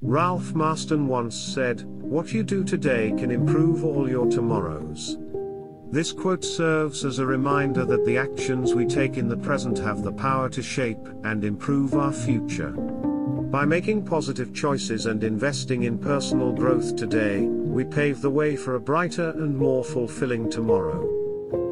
Ralph Marston once said, "What you do today can improve all your tomorrows." This quote serves as a reminder that the actions we take in the present have the power to shape and improve our future. By making positive choices and investing in personal growth today, we pave the way for a brighter and more fulfilling tomorrow.